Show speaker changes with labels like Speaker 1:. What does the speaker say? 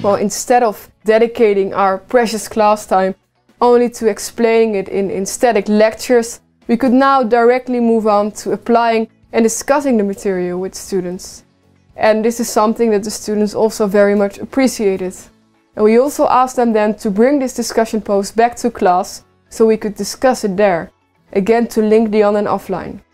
Speaker 1: Well, instead of dedicating our precious class time only to explaining it in static lectures, we could now directly move on to applying and discussing the material with students. And this is something that the students also very much appreciated. And we also asked them then to bring this discussion post back to class so we could discuss it there, again to link the on and offline.